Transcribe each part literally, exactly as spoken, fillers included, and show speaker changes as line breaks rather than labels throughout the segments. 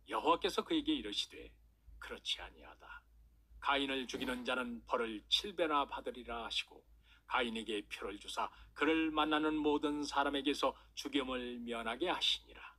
여호와께서 그에게 이르시되 그렇지 아니하다. 가인을 죽이는 자는 벌을 칠 배나 받으리라 하시고 가인에게 표를 주사 그를 만나는 모든 사람에게서 죽임을 면하게 하시니라.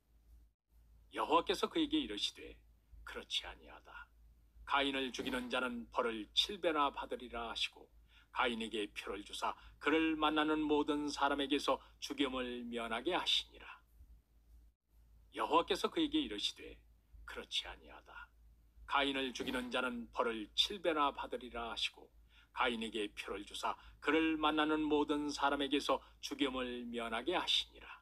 여호와께서 그에게 이르시되 그렇지 아니하다. 가인을 죽이는 자는 벌을 칠 배나 받으리라 하시고 가인에게 표를 주사 그를 만나는 모든 사람에게서 죽임을 면하게 하시니라. 여호와께서 그에게 이르시되 그렇지 아니하다. 가인을 죽이는 자는 벌을 칠 배나 받으리라 하시고 가인에게 표를 주사 그를 만나는 모든 사람에게서 죽임을 면하게 하시니라.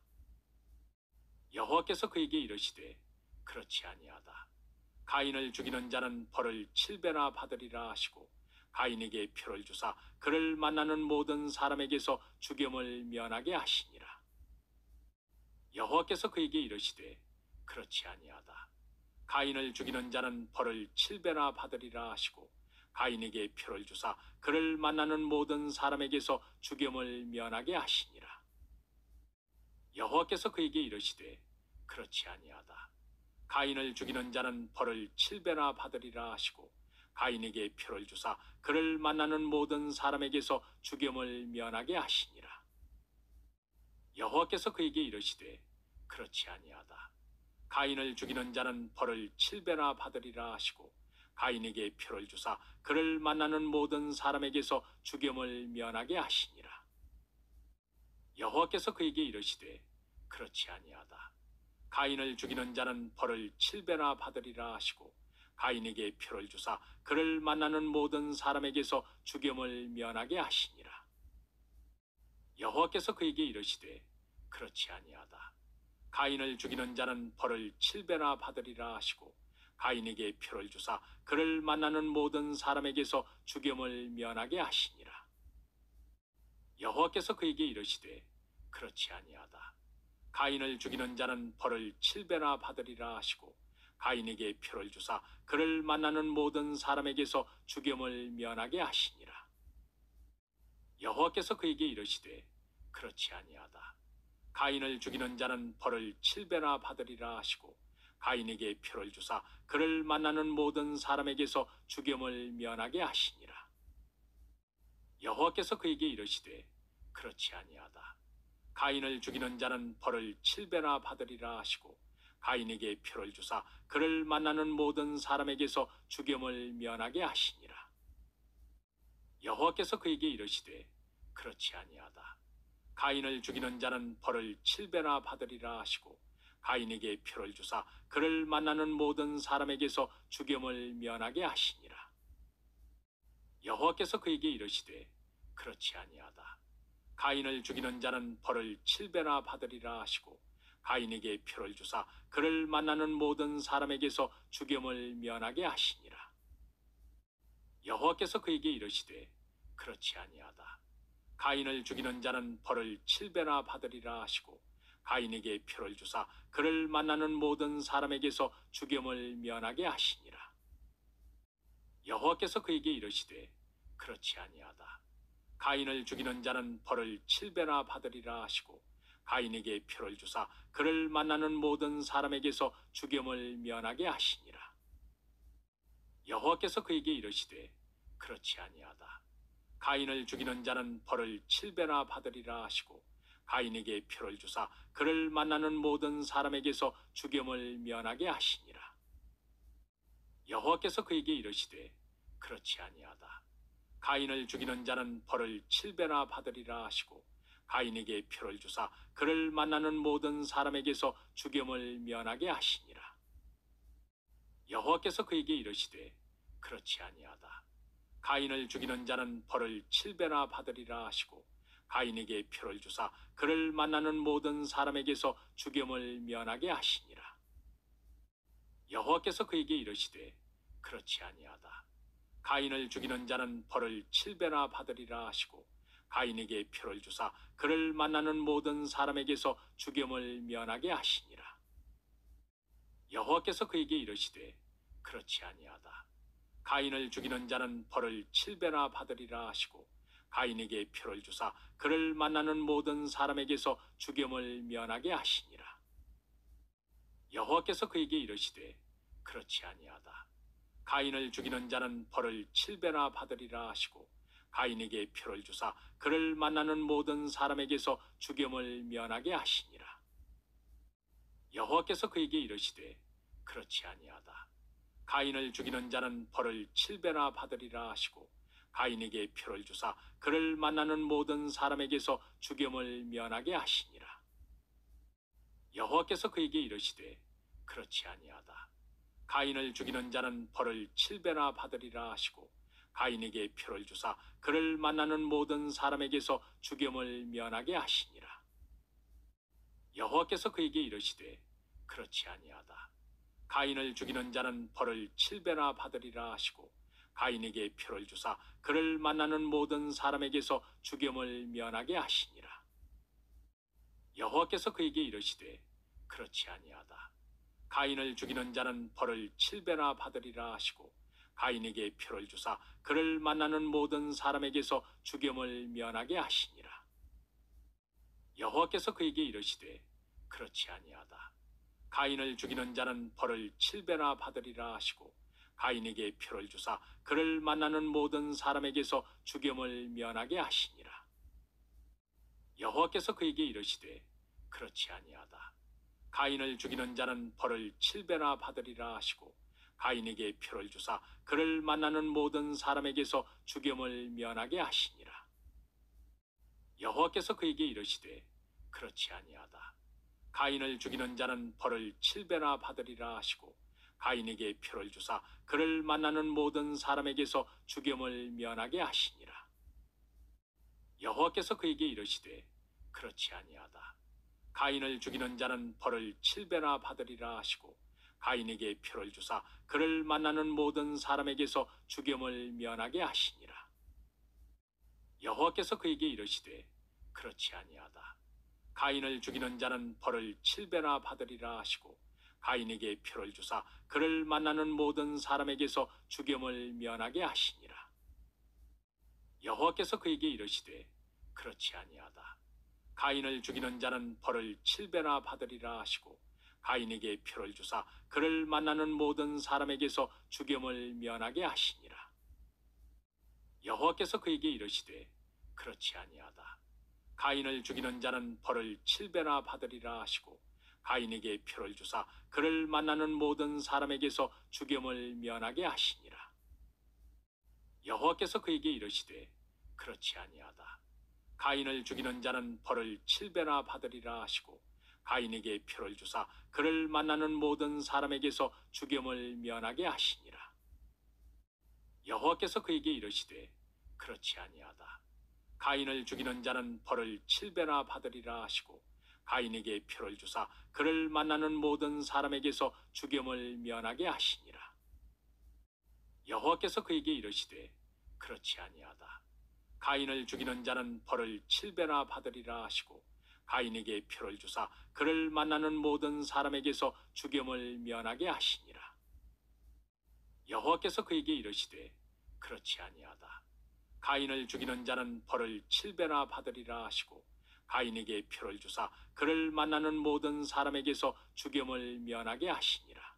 여호와께서 그에게 이르시되 그렇지 아니하다. 가인을 죽이는 자는 벌을 칠 배나 받으리라 하시고 가인에게 표를 주사 그를 만나는 모든 사람에게서 죽임을 면하게 하시니라. 여호와께서 그에게 이르시되 그렇지 아니하다. 가인을 죽이는 자는 벌을 칠 배나 받으리라 하시고 가인에게 표를 주사 그를 만나는 모든 사람에게서 죽임을 면하게 하시니라. 여호와께서 그에게 이르시되 그렇지 아니하다. 가인을 죽이는 자는 벌을 칠 배나 받으리라 하시고 가인에게 표를 주사 그를 만나는 모든 사람에게서 죽임을 면하게 하시니라. 여호와께서 그에게 이르시되 그렇지 아니하다. 가인을 죽이는 자는 벌을 칠 배나 받으리라 하시고 가인에게 표를 주사 그를 만나는 모든 사람에게서 죽임을 면하게 하시니라. 여호와께서 그에게 이르시되 그렇지 아니하다. 가인을 죽이는 자는 벌을 칠 배나 받으리라 하시고 가인에게 표를 주사 그를 만나는 모든 사람에게서 죽임을 면하게 하시니라. 여호와께서 그에게 이르시되 그렇지 아니하다. 가인을 죽이는 자는 벌을 칠 배나 받으리라 하시고 가인에게 표를 주사 그를 만나는 모든 사람에게서 죽임을 면하게 하시니라. 여호와께서 그에게 이르시되 그렇지 아니하다. 가인을 죽이는 자는 벌을 칠 배나 받으리라 하시고 가인에게 표를 주사 그를 만나는 모든 사람에게서 죽임을 면하게 하시니라. 여호와께서 그에게 이르시되 그렇지 아니하다. 가인을 죽이는 자는 벌을 칠 배나 받으리라 하시고 가인에게 표를 주사 그를 만나는 모든 사람에게서 죽임을 면하게 하시니라. 여호와께서 그에게 이르시되 그렇지 아니하다. 가인을 죽이는 자는 벌을 칠 배나 받으리라 하시고 가인에게 표를 주사 그를 만나는 모든 사람에게서 죽임을 면하게 하시니라. 여호와께서 그에게 이르시되 그렇지 아니하다. 가인을 죽이는 자는 벌을 칠 배나 받으리라 하시고 가인에게 표를 주사 그를 만나는 모든 사람에게서 죽임을 면하게 하시니라. 여호와께서 그에게 이르시되 그렇지 아니하다. 가인을 죽이는 자는 벌을 칠 배나 받으리라 하시고 가인에게 표를 주사 그를 만나는 모든 사람에게서 죽임을 면하게 하시니라. 여호와께서 그에게 이르시되 그렇지 아니하다. 가인을 죽이는 자는 벌을 칠 배나 받으리라 하시고 가인에게 표를 주사 그를 만나는 모든 사람에게서 죽임을 면하게 하시니라. 여호와께서 그에게 이르시되 그렇지 아니하다. 가인을 죽이는 자는 벌을 칠 배나 받으리라 하시고 가인에게 표를 주사 그를 만나는 모든 사람에게서 죽임을 면하게 하시니라. 여호와께서 그에게 이르시되 그렇지 아니하다. 가인을 죽이는 자는 벌을 칠 배나 받으리라 하시고 가인에게 표를 주사 그를 만나는 모든 사람에게서 죽임을 면하게 하시니라. 여호와께서 그에게 이르시되 그렇지 아니하다. 가인을 죽이는 자는 벌을 칠 배나 받으리라 하시고 가인에게 표를 주사 그를 만나는 모든 사람에게서 죽임을 면하게 하시니라. 여호와께서 그에게 이르시되 그렇지 아니하다. 가인을 죽이는 자는 벌을 칠 배나 받으리라 하시고 가인에게 표를 주사 그를 만나는 모든 사람에게서 죽임을 면하게 하시니라. 여호와께서 그에게 이르시되 그렇지 아니하다. 가인을 죽이는 자는 벌을 칠 배나 받으리라 하시고 가인에게 표를 주사 그를 만나는 모든 사람에게서 죽임을 면하게 하시니라. 여호와께서 그에게 이르시되 그렇지 아니하다. 가인을 죽이는 자는 벌을 칠 배나 받으리라 하시고 가인에게 표를 주사 그를 만나는 모든 사람에게서 죽임을 면하게 하시니라. 여호와께서 그에게 이르시되 그렇지 아니하다. 가인을 죽이는 자는 벌을 칠 배나 받으리라 하시고 가인에게 표를 주사 그를 만나는 모든 사람에게서 죽임을 면하게 하시니라. 여호와께서 그에게 이르시되 그렇지 아니하다. 가인을 죽이는 자는 벌을 칠 배나 받으리라 하시고 가인에게 표를 주사 그를 만나는 모든 사람에게서 죽임을 면하게 하시니라. 여호와께서 그에게 이르시되 그렇지 아니하다. 가인을 죽이는 자는 벌을 칠 배나 받으리라 하시고 가인에게 표를 주사 그를 만나는 모든 사람에게서 죽임을 면하게 하시니라. 여호와께서 그에게 이르시되 그렇지 아니하다. 가인을 죽이는 자는 벌을 칠 배나 받으리라 하시고 가인에게 표를 주사 그를 만나는 모든 사람에게서 죽임을 면하게 하시니라. 여호와께서 그에게 이르시되 그렇지 아니하다. 가인을 죽이는 자는 벌을 칠 배나 받으리라 하시고 가인에게 표를 주사 그를 만나는 모든 사람에게서 죽임을 면하게 하시니라. 여호와께서 그에게 이르시되 그렇지 아니하다. 가인을 죽이는 자는 벌을 칠 배나 받으리라 하시고 가인에게 표를 주사 그를 만나는 모든 사람에게서 죽임을 면하게 하시니라. 여호와께서 그에게 이르시되 그렇지 아니하다. 가인을 죽이는 자는 벌을 칠 배나 받으리라 하시고 가인에게 표를 주사 그를 만나는 모든 사람에게서 죽임을 면하게 하시니라. 여호와께서 그에게 이르시되 그렇지 아니하다. 가인을 죽이는 자는 벌을 칠 배나 받으리라 하시고 가인에게 표를 주사 그를 만나는 모든 사람에게서 죽임을 면하게 하시니라. 여호와께서 그에게 이르시되 그렇지 아니하다. 가인을 죽이는 자는 벌을 칠 배나 받으리라 하시고 가인에게 표를 주사 그를 만나는 모든 사람에게서 죽임을 면하게 하시니라. 여호와께서 그에게 이르시되 그렇지 아니하다. 가인을 죽이는 자는 벌을 칠 배나 받으리라 하시고 가인에게 표를 주사 그를 만나는 모든 사람에게서 죽임을 면하게 하시니라. 여호와께서 그에게 이르시되 그렇지 아니하다. 가인을 죽이는 자는 벌을 칠 배나 받으리라 하시고 가인에게 표를 주사 그를 만나는 모든 사람에게서 죽임을 면하게 하시니라. 여호와께서 그에게 이르시되 그렇지 아니하다. 가인을 죽이는 자는 벌을 칠 배나 받으리라 하시고 가인에게 표를 주사 그를 만나는 모든 사람에게서 죽임을 면하게 하시니라. 여호와께서 그에게 이르시되 그렇지 아니하다. 가인을 죽이는 자는 벌을 칠 배나 받으리라 하시고 가인에게 표를 주사 그를 만나는 모든 사람에게서 죽임을 면하게 하시니라. 여호와께서 그에게 이르시되 그렇지 아니하다. 가인을 죽이는 자는 벌을 칠 배나 받으리라 하시고 가인에게 표를 주사 그를 만나는 모든 사람에게서 죽임을 면하게 하시니라. 여호와께서 그에게 이르시되 그렇지 아니하다. 가인을 죽이는 자는 벌을 칠 배나 받으리라 하시고 가인에게 표를 주사 그를 만나는 모든 사람에게서 죽임을 면하게 하시니라. 여호와께서 그에게 이르시되 그렇지 아니하다. 가인을 죽이는 자는 벌을 칠 배나 받으리라 하시고 가인에게 표를 주사 그를 만나는 모든 사람에게서 죽임을 면하게 하시니라.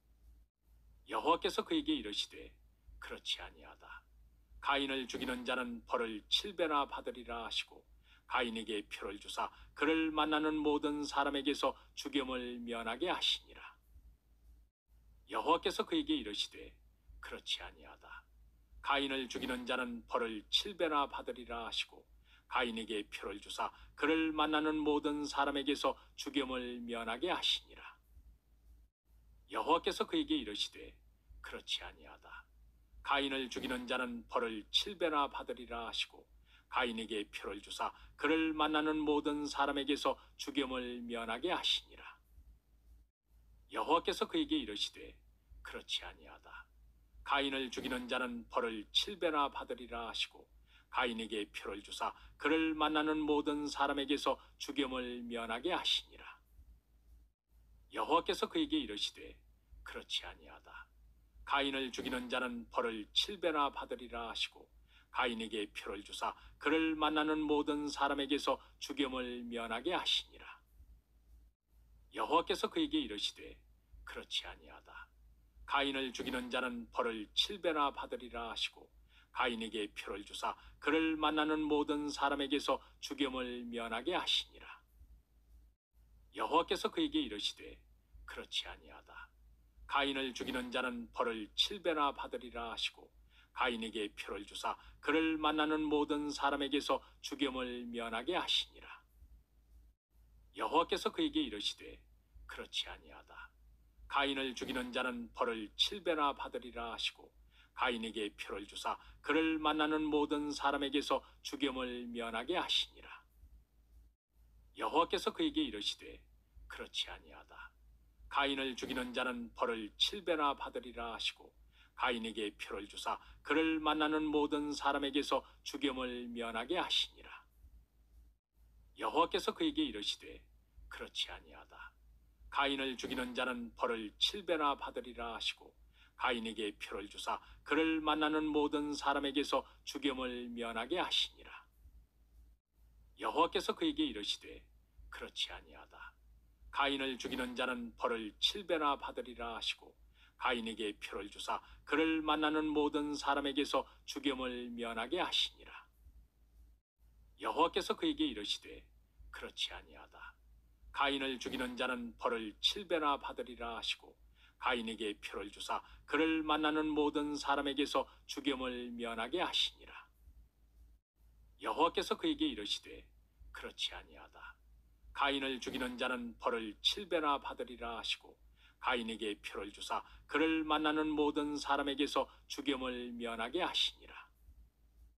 여호와께서 그에게 이르시되 그렇지 아니하다. 가인을 죽이는 자는 벌을 칠 배나 받으리라 하시고 가인에게 표를 주사 그를 만나는 모든 사람에게서 죽임을 면하게 하시니라. 여호와께서 그에게 이르시되 그렇지 아니하다. 가인을 죽이는 자는 벌을 칠 배나 받으리라 하시고 가인에게 표를 주사 그를 만나는 모든 사람에게서 죽임을 면하게 하시니라. 여호와께서 그에게 이르시되 그렇지 아니하다. 가인을 죽이는 자는 벌을 칠 배나 받으리라 하시고 가인에게 표를 주사 그를 만나는 모든 사람에게서 죽임을 면하게 하시니라. 여호와께서 그에게 이르시되 그렇지 아니하다. 가인을 죽이는 자는 벌을 칠 배나 받으리라 하시고 가인에게 표를 주사 그를 만나는 모든 사람에게서 죽임을 면하게 하시니라. 여호와께서 그에게 이르시되 그렇지 아니하다. 가인을 죽이는 자는 벌을 칠 배나 받으리라 하시고 가인에게 표를 주사 그를 만나는 모든 사람에게서 죽임을 면하게 하시니라. 여호와께서 그에게 이르시되 그렇지 아니하다. 가인을 죽이는 자는 벌을 칠 배나 받으리라 하시고 가인에게 표를 주사 그를 만나는 모든 사람에게서 죽임을 면하게 하시니라. 여호와께서 그에게 이르시되 그렇지 아니하다. 가인을 죽이는 자는 벌을 칠 배나 받으리라 하시고 가인에게 표를 주사 그를 만나는 모든 사람에게서 죽임을 면하게 하시니라. 여호와께서 그에게 이르시되 그렇지 아니하다. 가인을 죽이는 자는 벌을 칠 배나 받으리라 하시고 가인에게 표를 주사 그를 만나는 모든 사람에게서 죽임을 면하게 하시니라. 여호와께서 그에게 이르시되 그렇지 아니하다. 가인을 죽이는 자는 벌을 칠 배나 받으리라 하시고 가인에게 표를 주사 그를 만나는 모든 사람에게서 죽임을 면하게 하시니라. 여호와께서 그에게 이르시되 그렇지 아니하다. 가인을 죽이는 자는 벌을 칠 배나 받으리라 하시고 가인에게 표를 주사 그를 만나는 모든 사람에게서 죽임을 면하게 하시니라. 여호와께서 그에게 이르시되 그렇지 아니하다. 가인을 죽이는 자는 벌을 칠 배나 받으리라 하시고 가인에게 표를 주사 그를 만나는 모든 사람에게서 죽임을 면하게 하시니라. 여호와께서 그에게 이르시되 그렇지 아니하다. 가인을 죽이는 자는 벌을 칠 배나 받으리라 하시고 가인에게 표를 주사 그를 만나는 모든 사람에게서 죽임을 면하게 하시니라. 여호와께서 그에게 이르시되 그렇지 아니하다. 가인을 죽이는 자는 벌을 칠 배나 받으리라 하시고 가인에게 표를 주사 그를 만나는 모든 사람에게서 죽임을 면하게 하시니라.